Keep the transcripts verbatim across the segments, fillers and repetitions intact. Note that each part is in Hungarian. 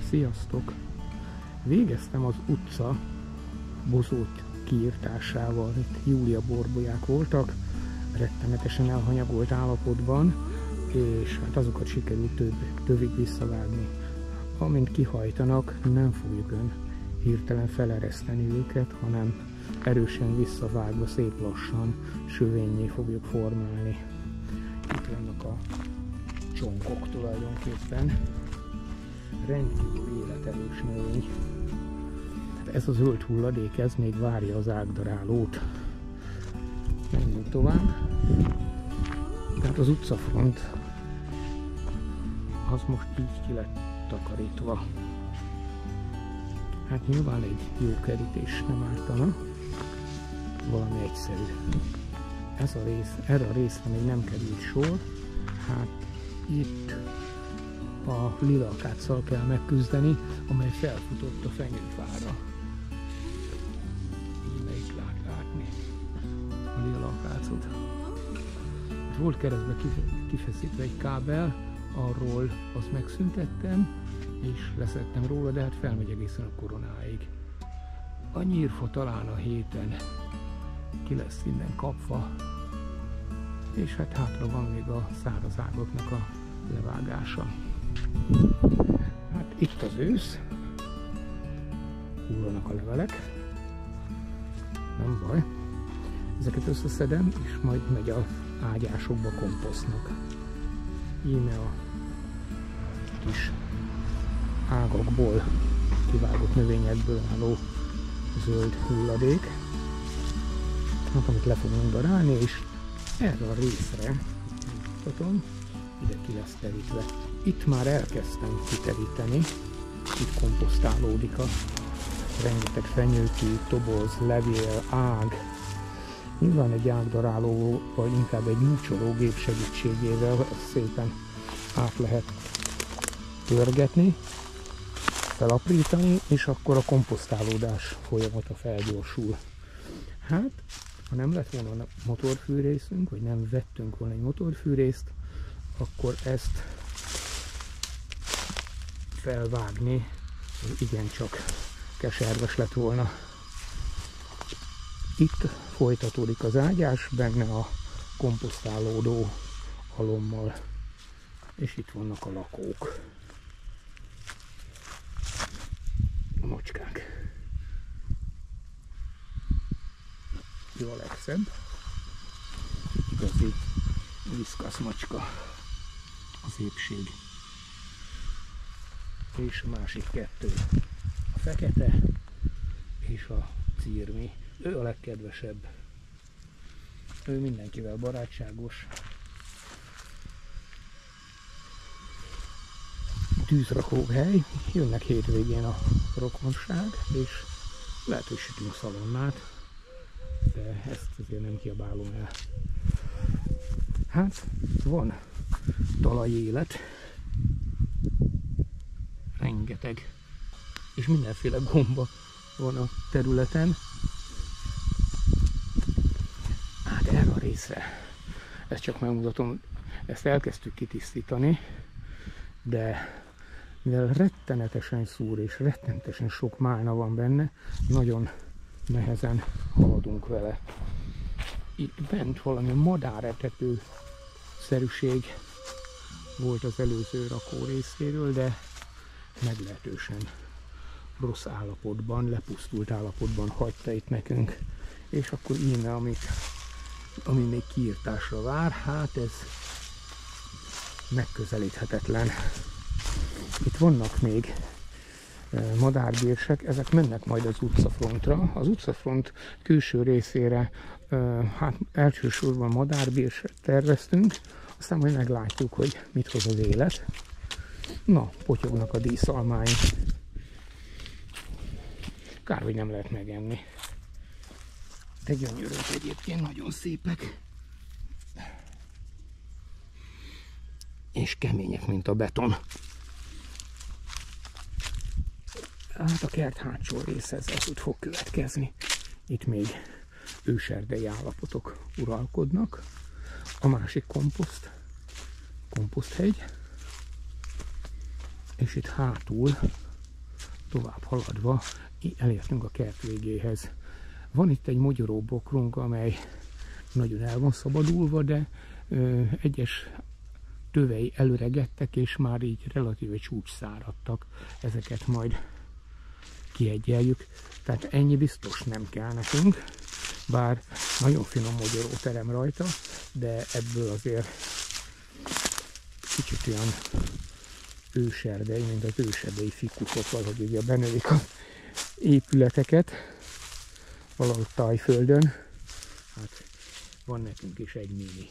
Sziasztok! Végeztem az utca bozót kiirtásával. Itt Júlia borbolyák voltak, rettenetesen elhanyagolt állapotban, és hát azokat sikerült több, tövig visszavágni. Amint kihajtanak, nem fogjuk ön hirtelen felereszteni őket, hanem erősen visszavágva, szép lassan sövényé fogjuk formálni. Itt vannak a csonkok tulajdonképpen. Rendkívül életerős növény. Ez a zöld hulladék, ez még várja az ágdarálót. Menjünk tovább. Tehát az utcafront az most így ki lett takarítva. Hát nyilván egy jó kerítés nem ártana. Valami egyszerű. Ez a rész, erre a részre még nem került sor. Hát itt a lilakáccal kell megküzdeni, amely felfutott a fenyőfára. Itt lehet látni a lilakácot. Volt keresztbe kifeszítve egy kábel, arról azt megszüntettem, és leszettem róla, de hát felmegy egészen a koronáig. A nyírfa talán a héten ki lesz innen kapva, és hát hátra van még a száraz ágaknak a levágása. Hát itt az ősz, hullanak a levelek, nem baj, ezeket összeszedem, és majd megy az ágyásokba komposztnak. Íme a kis ágakból kivágott növényekből álló zöld hulladék, hát, amit le fogunk darálni, és erre a részre, mutatom, ide ki lesz terítve. Itt már elkezdtem kiteríteni, itt komposztálódik a rengeteg fenyőtű, toboz, levél, ág. Nyilván egy ágdaráló, vagy inkább egy múcsológép segítségével ezt szépen át lehet törgetni, felaprítani, és akkor a komposztálódás folyamata felgyorsul. Hát, ha nem lett volna motorfűrészünk, vagy nem vettünk volna egy motorfűrészt, akkor ezt felvágni igencsak keserves lett volna. Itt folytatódik az ágyás, benne a komposztálódó halommal, és itt vannak a lakók, a macskák. Jó, a legszebb, igazi viszkasz macska, az épség. És a másik kettő, a fekete és a cirmi. Ő a legkedvesebb. Ő mindenkivel barátságos. Tűzrakóhely. Jönnek hétvégén a rokonság, és lehet, hogy sütünk szalonnát, de ezt azért nem kiabálom el. Hát, van talajélet. Rengeteg. És mindenféle gomba van a területen. Hát erre a részre, ezt csak megmutatom, ezt elkezdtük kitisztítani, de mivel rettenetesen szúr és rettenetesen sok málna van benne, nagyon nehezen haladunk vele. Itt bent valami madáretető szerűség volt az előző rakó részéről, de meglehetősen rossz állapotban, lepusztult állapotban hagyta itt nekünk. És akkor íme, amit, ami még kiírtásra vár, hát ez megközelíthetetlen. Itt vannak még e, madárbérsek, ezek mennek majd az utcafrontra. Az utcafront külső részére e, hát elsősorban madárbérset terveztünk, aztán majd meglátjuk, hogy mit hoz az élet. Na, potyognak a díszalmány. Kár, hogy nem lehet megenni. De gyönyörűek egyébként, nagyon szépek. És kemények, mint a beton. Hát a kert hátsó része ezzel tud fog következni. Itt még őserdei állapotok uralkodnak. A másik komposzt, komposzthegy. És itt hátul tovább haladva elértünk a kert végéhez. Van itt egy mogyoró bokrunk, amely nagyon el van szabadulva, de ö, egyes tövei előregettek, és már így relatíve csúcs száradtak. Ezeket majd kiegyeljük. Tehát ennyi biztos nem kell nekünk, bár nagyon finom mogyoró terem rajta, de ebből azért kicsit olyan őserdei, mint az őserdei fikusok, valahogy ugye benövik az épületeket valahol Tajföldön. Hát van nekünk is egy mini.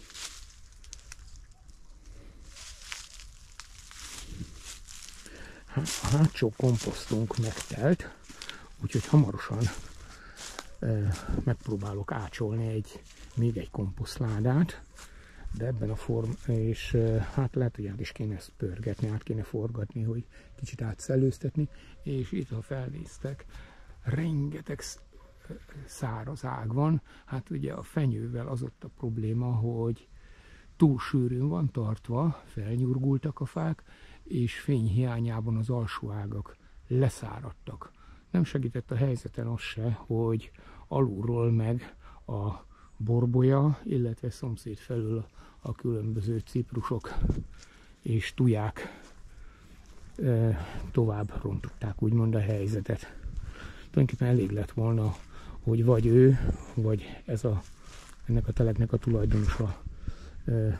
A hátsó komposztunk megtelt, úgyhogy hamarosan e, megpróbálok ácsolni egy, még egy komposztládát, de ebben a form, és e, hát lehet, hogy át is kéne ezt pörgetni, át kéne forgatni, hogy kicsit átszellőztetni, és itt, ha felnéztek, rengeteg száraz ág van. Hát ugye a fenyővel az ott a probléma, hogy túl sűrűn van tartva, felnyurgultak a fák, és fény hiányában az alsó ágak leszáradtak. Nem segített a helyzeten az se, hogy alulról meg a borbolya, illetve szomszéd felül a különböző ciprusok és tuják e, tovább rontották úgymond a helyzetet. Tulajdonképpen elég lett volna, hogy vagy ő, vagy ez a, ennek a telepnek a tulajdonosa e,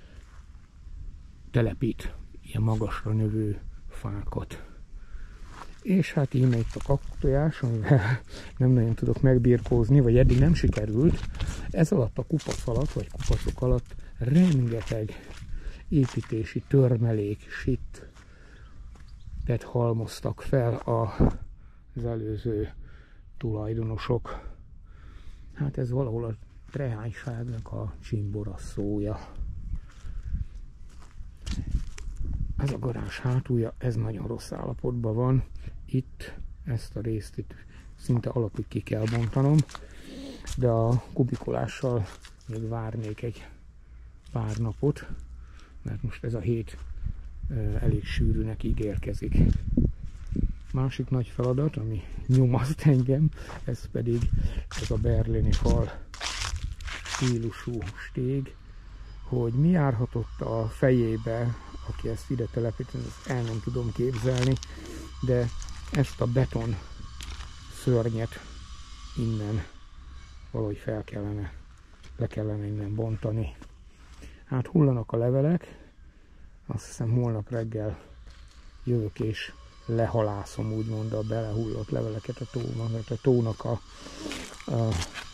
telepít ilyen magasra növő fákat. És hát íme itt a kaktustojás, amivel nem nagyon tudok megbirkózni, vagy eddig nem sikerült. Ez alatt a kupac alatt, vagy kupacok alatt rengeteg építési törmelék, sit, tehát halmoztak fel az előző tulajdonosok. Hát ez valahol a trehányságnak a csimborasszója. Ez a garázs hátulja, ez nagyon rossz állapotban van. Itt ezt a részt itt szinte alapig ki kell bontanom, de a kubikolással még várnék egy pár napot, mert most ez a hét elég sűrűnek ígérkezik. Másik nagy feladat, ami nyomaszt engem, ez pedig ez a berlini fal stílusú stég, hogy mi járhatott a fejébe, aki ezt ide telepített, ezt el nem tudom képzelni, de ezt a beton szörnyet innen valahogy fel kellene, le kellene innen bontani. Hát hullanak a levelek, azt hiszem holnap reggel jövök és lehalászom úgymond a belehullott leveleket a tónak, mert a tónak a, a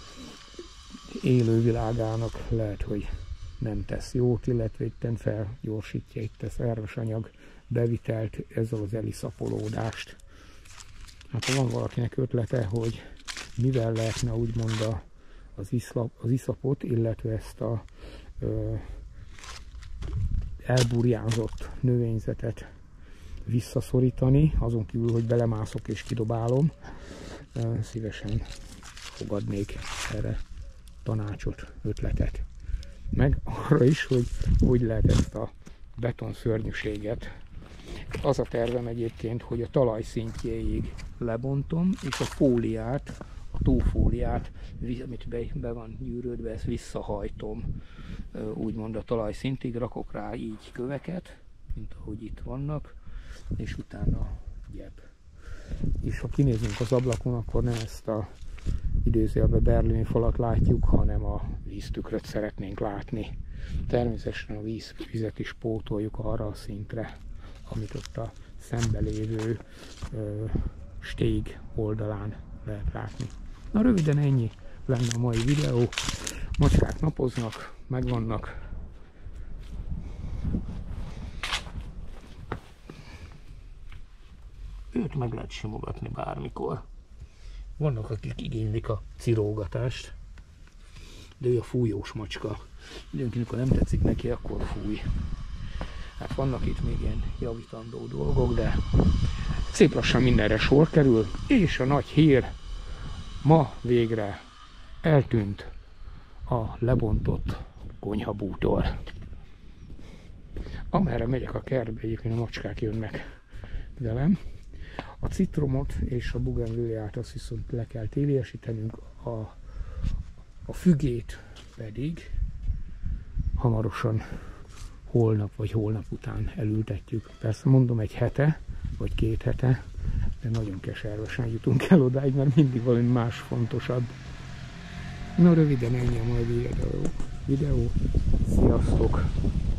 élővilágának lehet, hogy nem tesz jót, illetve itten felgyorsítja itt a szerves anyag bevitelt, ezzel az eliszapolódást. Hát ha van valakinek ötlete, hogy mivel lehetne úgymond a, az, iszlap, az iszapot, illetve ezt a ö, elburjánzott növényzetet visszaszorítani, azon kívül, hogy belemászok és kidobálom, ö, szívesen fogadnék erre tanácsot, ötletet. Meg arra is, hogy hogy lehet ezt a beton szörnyűséget. Az a tervem egyébként, hogy a talaj szintjéig lebontom, és a fóliát, a tófóliát, amit be, be van gyűrődve, ezt visszahajtom, úgymond a talaj szintig, rakok rá így köveket, mint ahogy itt vannak, és utána gyep. És ha kinézünk az ablakon, akkor nem ezt a idézőjelben berlini falat látjuk, hanem a víztükröt szeretnénk látni. Természetesen a víz, vizet is pótoljuk arra a szintre, amit ott a szembelévő ö, stég oldalán lehet látni. Na röviden ennyi lenne a mai videó. Macskák napoznak, megvannak. Őt meg lehet simogatni bármikor. Vannak, akik igénylik a cirógatást, de ő a fújós macska. Időnként, amikor nem tetszik neki, akkor fúj. Hát vannak itt még ilyen javítandó dolgok, de szép lassan mindenre sor kerül, és a nagy hír, ma végre eltűnt a lebontott konyhabútor. Amerre megyek a kertbe, egyébként a macskák jönnek velem. A citromot és a bugenvilliát azt viszont le kell téliesítenünk, a, a fügét pedig hamarosan holnap vagy holnap után elültetjük. Persze mondom, egy hete vagy két hete, de nagyon keservesen jutunk el odáig, mert mindig valami más fontosabb. Na, röviden ennyi a mai videó. videó. Sziasztok!